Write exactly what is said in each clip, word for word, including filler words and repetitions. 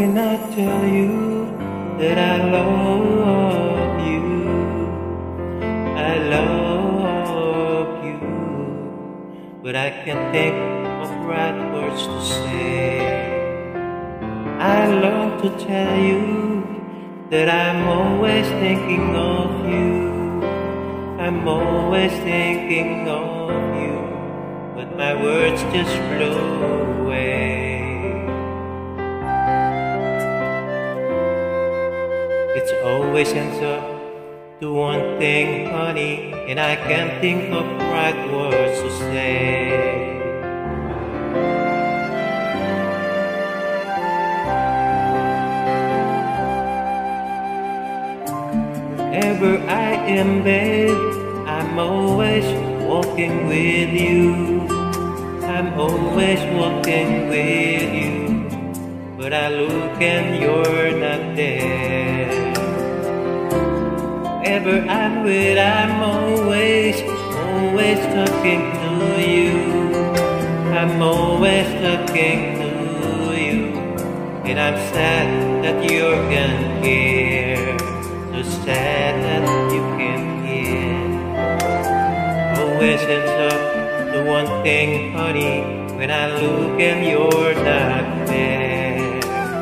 can I tell you that I love you? I love you, but I can't think of right words to say. I love to tell you that I'm always thinking of you. I'm always thinking of you, but my words just blow away. It's always ends up to one thing, honey, and I can't think of right words to say. Wherever I am, babe, I'm always walking with you. I'm always walking with you, but I look and you're not there. Wherever I'm with, I'm always, always talking to you. I'm always talking to you, and I'm sad that you're gone here. So sad that you can't hear. Always ends up to one thing, honey, when I look and you're not there.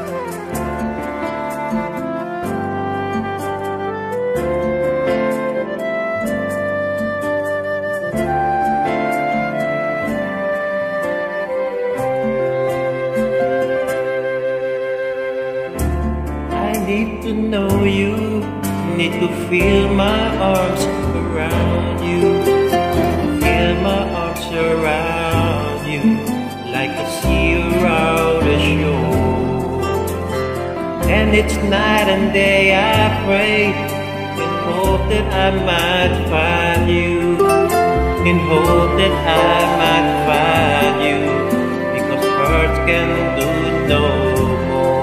I need to know you, need to feel my arms around you, feel my arms around you, like a sea around a shore. And it's night and day I pray, in hope that I might find you, in hope that I might find you, because words can do no more.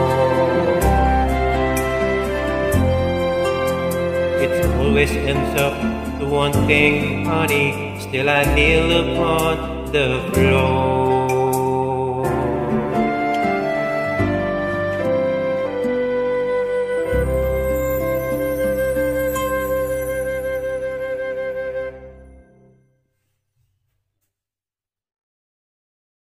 It always ends up to one thing, honey, still I kneel upon the floor.